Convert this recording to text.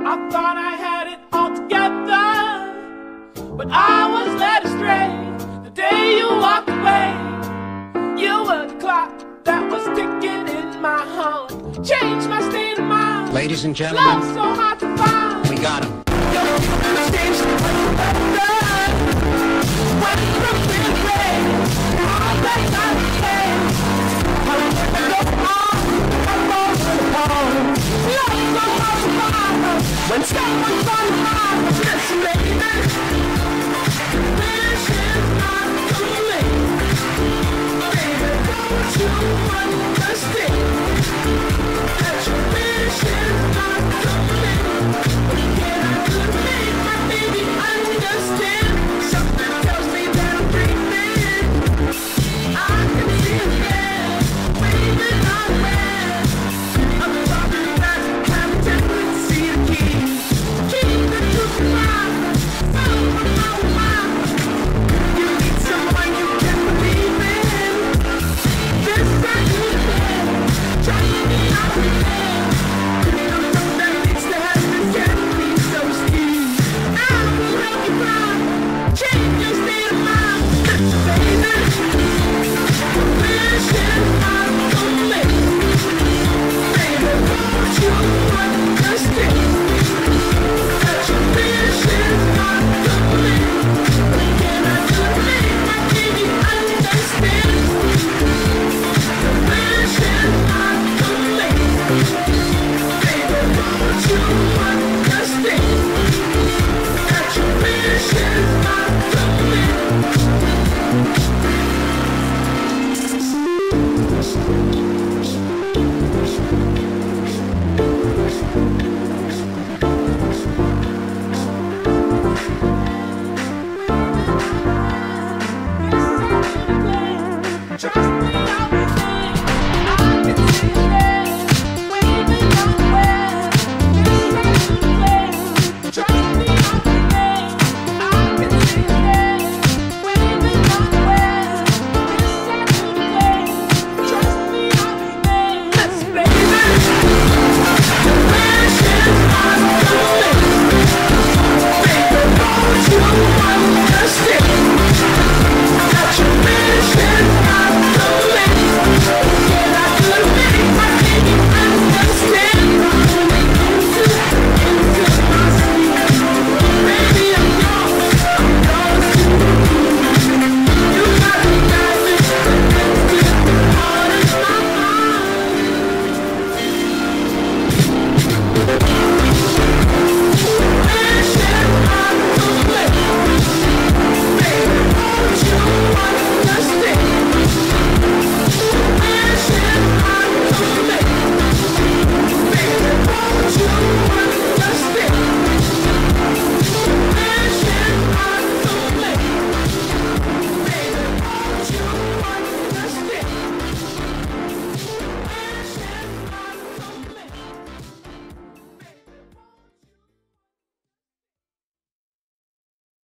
I thought I had it all together, but I was led astray. The day you walked away, you were the clock that was ticking in my heart. Changed my state of mind. Ladies and gentlemen, love so hard to find. we got him. Love so